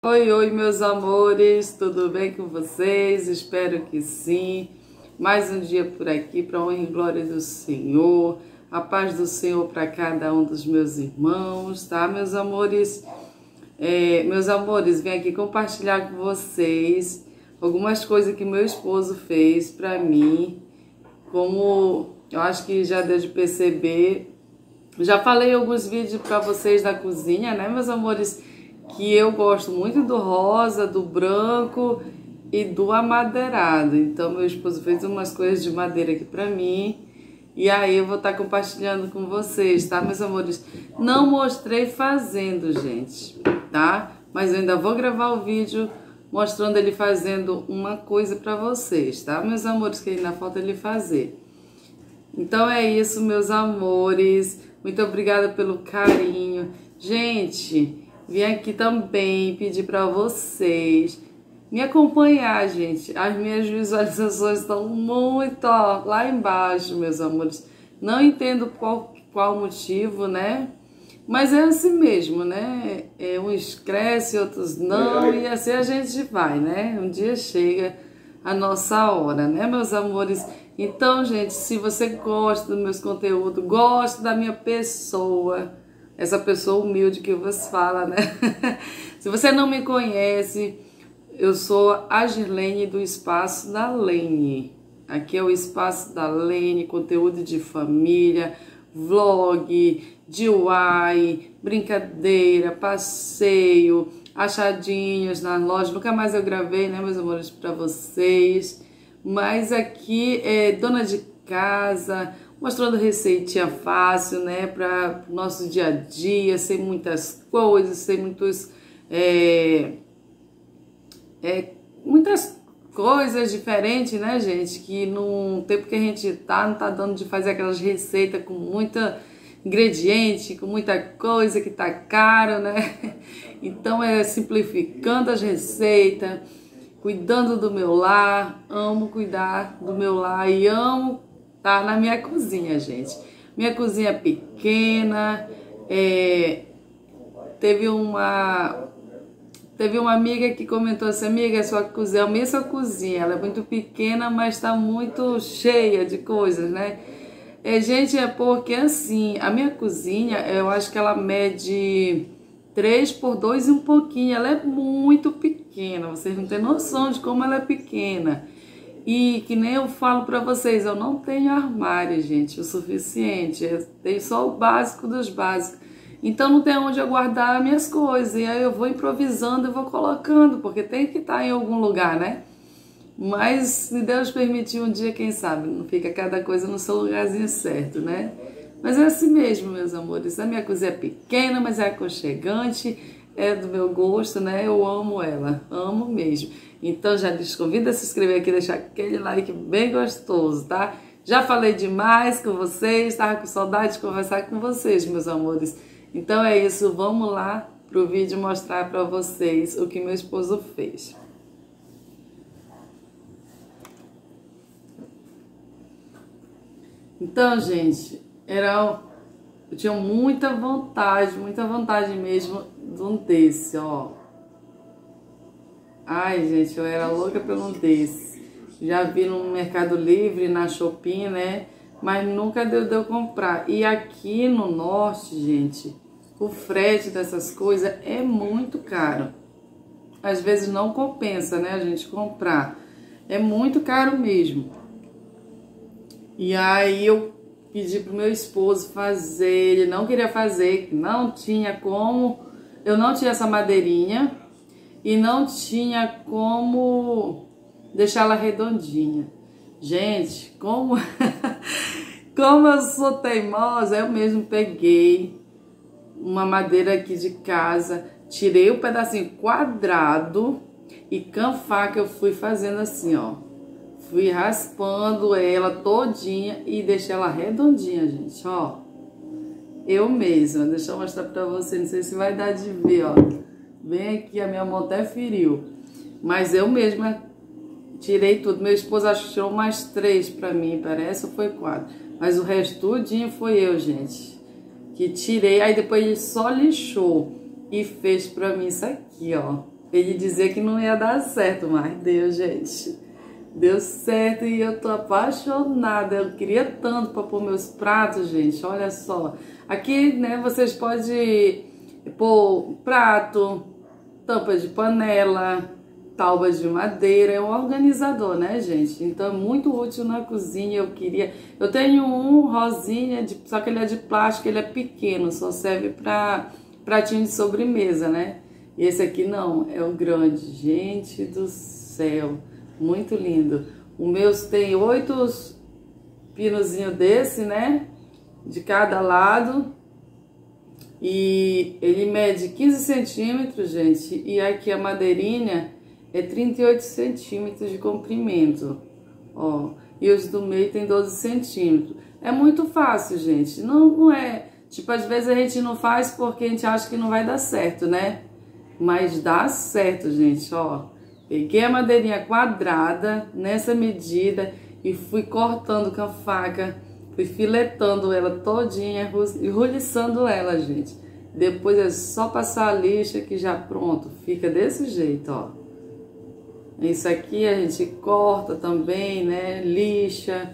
Oi, oi, meus amores, tudo bem com vocês? Espero que sim. Mais um dia por aqui para a honra e glória do Senhor. A paz do Senhor para cada um dos meus irmãos, tá, meus amores? Meus amores, vim aqui compartilhar com vocês algumas coisas que meu esposo fez para mim. Como eu acho que já deu de perceber, já falei alguns vídeos para vocês da cozinha, né, meus amores? Que eu gosto muito do rosa, do branco e do amadeirado. Então meu esposo fez umas coisas de madeira aqui pra mim. E aí eu vou estar compartilhando com vocês, tá, meus amores? Não mostrei fazendo, gente, tá? Mas eu ainda vou gravar o vídeo mostrando ele fazendo uma coisa pra vocês, tá, meus amores? Que ainda falta ele fazer. Então é isso, meus amores. Muito obrigada pelo carinho. Gente, vim aqui também pedir para vocês me acompanhar, gente. As minhas visualizações estão muito lá embaixo, meus amores. Não entendo qual motivo, né? Mas é assim mesmo, né? Uns crescem, outros não, e assim a gente vai, né? Um dia chega a nossa hora, né, meus amores? Então, gente, se você gosta dos meus conteúdos, gosta da minha pessoa, essa pessoa humilde que vos fala, né? Se você não me conhece, eu sou a Girlene do Espaço da Lene. Aqui é o Espaço da Lene, conteúdo de família, vlog, DIY, brincadeira, passeio, achadinhos na loja. Nunca mais eu gravei, né, meus amores, para vocês. Mas aqui é dona de casa, mostrando receitinha fácil, né, para o nosso dia a dia, sem muitas coisas, sem muitas coisas diferentes, né, gente, que no tempo que a gente não tá dando de fazer aquelas receitas com muita ingrediente, com muita coisa que tá caro, né? Então é simplificando as receitas, cuidando do meu lar. Amo cuidar do meu lar e amo tá na minha cozinha, gente. Minha cozinha é pequena. Teve uma amiga que comentou assim: amiga, sua cozinha, eu amei sua cozinha, ela é muito pequena, mas está muito cheia de coisas, né? Gente, é porque assim, a minha cozinha, eu acho que ela mede 3 por 2 e um pouquinho, ela é muito pequena, vocês não têm noção de como ela é pequena. E que nem eu falo pra vocês, eu não tenho armário, gente, o suficiente. Eu tenho só o básico dos básicos. Então não tem onde eu guardar minhas coisas. E aí eu vou improvisando e vou colocando, porque tem que estar em algum lugar, né? Mas se Deus permitir um dia, quem sabe, não fica cada coisa no seu lugarzinho certo, né? Mas é assim mesmo, meus amores. A minha cozinha é pequena, mas é aconchegante, é do meu gosto, né? Eu amo ela, amo mesmo. Então já lhes convido a se inscrever aqui, deixar aquele like bem gostoso, tá? Já falei demais com vocês, tava com saudade de conversar com vocês, meus amores. Então é isso, vamos lá pro vídeo mostrar pra vocês o que meu esposo fez. Então, gente, eu tinha muita vontade mesmo de um desse, ó. Ai, gente, eu era louca por um desse. Já vi no Mercado Livre, na Shopee, né? Mas nunca deu de eu comprar. E aqui no norte, gente, o frete dessas coisas é muito caro. Às vezes não compensa, né, a gente comprar. É muito caro mesmo. E aí eu pedi pro meu esposo fazer, ele não queria fazer, não tinha como, eu não tinha essa madeirinha e não tinha como deixar ela redondinha. Gente, como eu sou teimosa, eu mesmo peguei uma madeira aqui de casa, tirei o pedacinho quadrado e com a faca eu fui fazendo assim, ó. Fui raspando ela todinha e deixei ela redondinha, gente, ó. Eu mesma, deixa eu mostrar pra você, não sei se vai dar de ver, ó. Bem aqui, a minha mão até feriu. Mas eu mesma tirei tudo. Meu esposo acho que tirou mais 3 pra mim, parece, ou foi 4. Mas o resto tudinho foi eu, gente, que tirei. Aí depois ele só lixou e fez pra mim isso aqui, ó. ele dizia que não ia dar certo, mas deu, gente. Deu certo e eu tô apaixonada. Eu queria tanto para pôr meus pratos, gente. Olha só. Aqui, né, vocês podem pôr prato, tampa de panela, taubas de madeira. É um organizador, né, gente? Então é muito útil na cozinha. Eu tenho um rosinha, só que ele é de plástico, ele é pequeno, só serve para pratinho de sobremesa, né? E esse aqui não, é o grande. Gente do céu, muito lindo. O meus tem 8 pinozinhos desse, né? De cada lado. E ele mede 15 centímetros, gente. E aqui a madeirinha é 38 centímetros de comprimento. Ó, e os do meio tem 12 centímetros. É muito fácil, gente. Não é... Tipo, às vezes a gente não faz porque a gente acha que não vai dar certo, né? Mas dá certo, gente, ó. Peguei a madeirinha quadrada nessa medida e fui cortando com a faca, fui filetando ela todinha e roliçando ela, gente. Depois é só passar a lixa que já pronto, fica desse jeito, ó. Isso aqui a gente corta também, né? Lixa.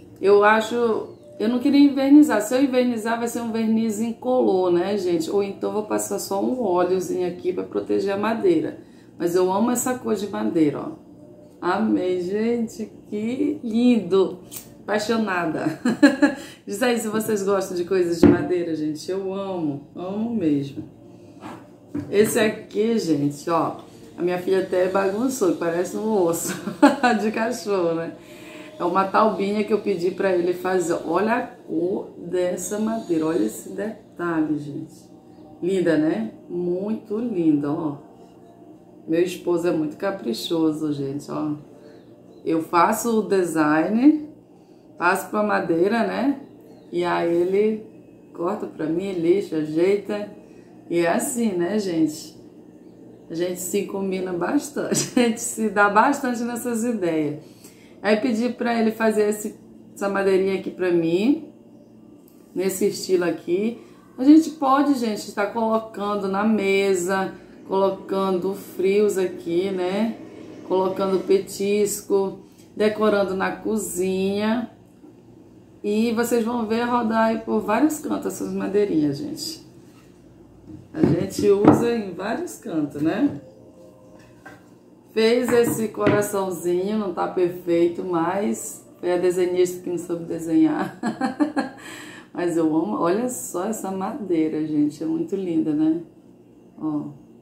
Eu não queria invernizar. Se eu invernizar, vai ser um verniz incolor, né, gente? Ou então vou passar só um óleozinho aqui para proteger a madeira. Mas eu amo essa cor de madeira, ó. Amei, gente. Que lindo. Apaixonada. Diz aí se vocês gostam de coisas de madeira, gente. Eu amo. Amo mesmo. Esse aqui, gente, ó. A minha filha até bagunçou, parece um osso de cachorro, né? É uma taubinha que eu pedi pra ele fazer. Olha a cor dessa madeira. Olha esse detalhe, gente. Linda, né? Muito linda, ó. Meu esposo é muito caprichoso, gente, ó. Eu faço o design, passo pra madeira, né? E aí ele corta pra mim, lixa, ajeita. E é assim, né, gente? A gente se combina bastante. A gente se dá bastante nessas ideias. Aí pedi pra ele fazer essa madeirinha aqui pra mim, nesse estilo aqui. A gente pode, gente, estar colocando na mesa, colocando frios aqui, né? Colocando petisco, decorando na cozinha. E vocês vão ver rodar aí por vários cantos essas madeirinhas, gente. A gente usa em vários cantos, né? Fez esse coraçãozinho, não tá perfeito, mas foi a desenhista que não soube desenhar. Mas eu amo, olha só essa madeira, gente, é muito linda, né? Ó.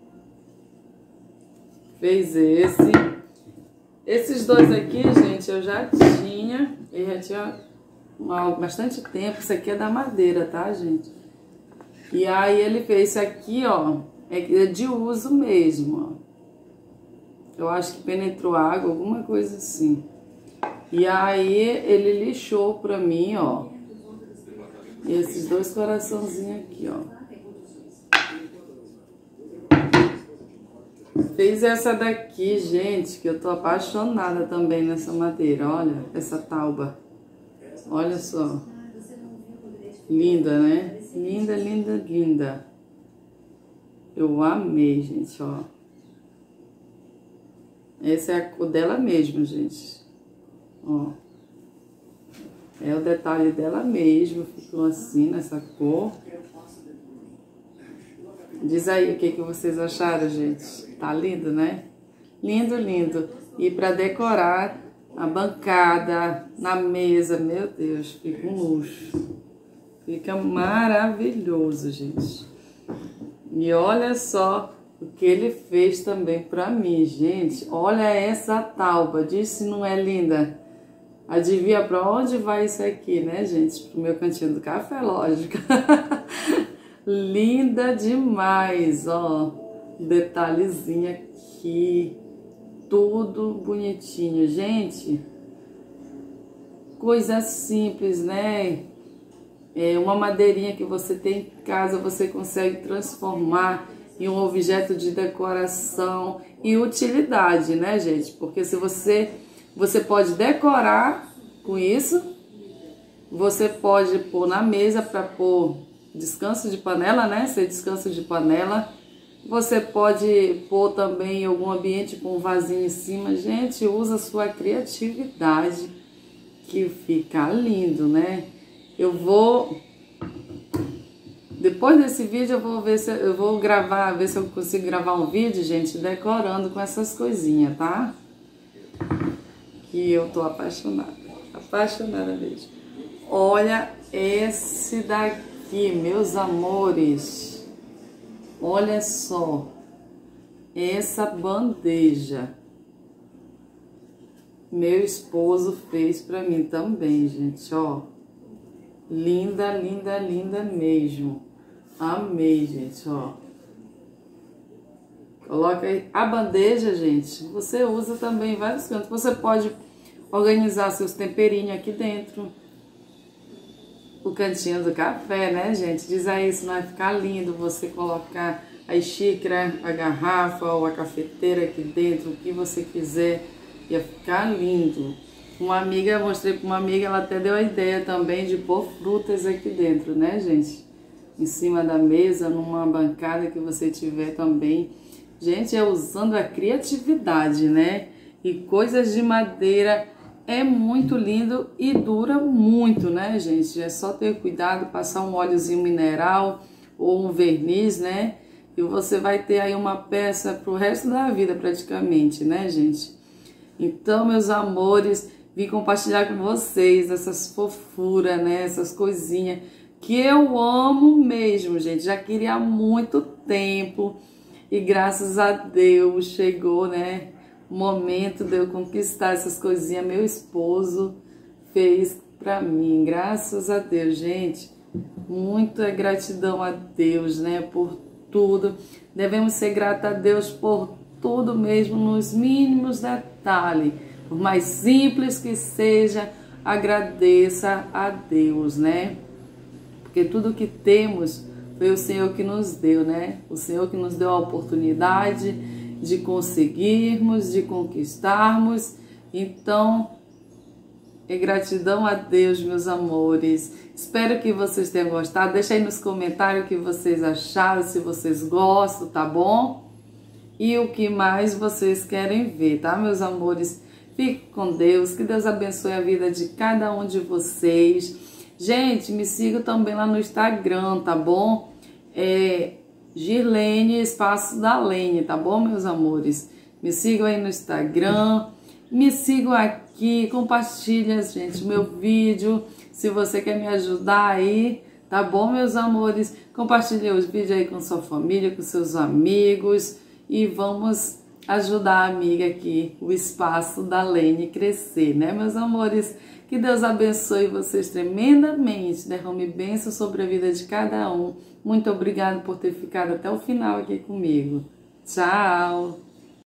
Fez esse. Esses dois aqui, gente, eu já tinha há bastante tempo. Isso aqui é da madeira, tá, gente? E aí ele fez esse aqui, ó, é de uso mesmo, ó. Eu acho que penetrou água, alguma coisa assim. E aí ele lixou pra mim, ó. Esses dois coraçãozinhos aqui, ó. Fez essa daqui, gente, que eu tô apaixonada também nessa madeira. Olha, essa tauba. Olha só. Linda, né? Linda, linda, linda. Eu amei, gente, ó. Essa é a cor dela mesmo, gente. Ó. É o detalhe dela mesmo. Ficou assim, nessa cor. Diz aí o que vocês acharam, gente. Tá lindo, né? Lindo, lindo. E pra decorar a bancada, na mesa, meu Deus, fica um luxo. Fica maravilhoso, gente. E olha só o que ele fez também pra mim, gente. Olha essa tauba, diz se não é linda. Adivinha pra onde vai isso aqui, né, gente? Pro meu cantinho do café, lógico. Linda demais, ó. Detalhezinho aqui. Tudo bonitinho, gente. Coisa simples, né? É uma madeirinha que você tem em casa, você consegue transformar em um objeto de decoração e utilidade, né, gente? Porque se você pode decorar com isso, você pode pôr na mesa para pôr descanso de panela, né? Ser descanso de panela. Você pode pôr também em algum ambiente com um vasinho em cima. Gente, usa a sua criatividade que fica lindo, né? Eu vou... Depois desse vídeo eu vou ver se eu vou gravar, ver se eu consigo gravar um vídeo, gente, decorando com essas coisinhas, tá? Que eu tô apaixonada. Apaixonada mesmo. Olha esse daqui, meus amores. Olha só, essa bandeja, meu esposo fez pra mim também, gente, ó. Linda, linda, linda mesmo. Amei, gente, ó. Coloca aí a bandeja, gente, você usa também em vários cantos. Você pode organizar seus temperinhos aqui dentro. O cantinho do café, né, gente? Diz aí se não vai ficar lindo você colocar a xícara, a garrafa ou a cafeteira aqui dentro, o que você quiser, ia ficar lindo. Uma amiga, mostrei para uma amiga, ela até deu a ideia também de pôr frutas aqui dentro, né, gente? Em cima da mesa, numa bancada que você tiver também. Gente, é usando a criatividade, né? E coisas de madeira... É muito lindo e dura muito, né, gente? É só ter cuidado, passar um óleozinho mineral ou um verniz, né? E você vai ter aí uma peça pro resto da vida praticamente, né, gente? Então, meus amores, vim compartilhar com vocês essas fofuras, né? Essas coisinhas que eu amo mesmo, gente. Já queria há muito tempo e graças a Deus chegou, né? O momento de eu conquistar essas coisinhas, meu esposo fez pra mim, graças a Deus, gente. Muita gratidão a Deus, né, por tudo. Devemos ser gratos a Deus por tudo mesmo, nos mínimos detalhes. Por mais simples que seja, agradeça a Deus, né? Porque tudo que temos foi o Senhor que nos deu, né? O Senhor que nos deu a oportunidade de conseguirmos, de conquistarmos. Então, é gratidão a Deus, meus amores. Espero que vocês tenham gostado. Deixa aí nos comentários o que vocês acharam, se vocês gostam, tá bom? E o que mais vocês querem ver, tá, meus amores? Fique com Deus, que Deus abençoe a vida de cada um de vocês. Gente, me sigam também lá no Instagram, tá bom? Girlene Espaço da Lene, tá bom, meus amores? Me sigam aí no Instagram, me sigam aqui, compartilha, gente, meu vídeo, se você quer me ajudar aí, tá bom, meus amores? Compartilhe os vídeos aí com sua família, com seus amigos e vamos ajudar a amiga aqui, o Espaço da Lene crescer, né, meus amores? Que Deus abençoe vocês tremendamente, derrame bênção sobre a vida de cada um. Muito obrigada por ter ficado até o final aqui comigo. Tchau!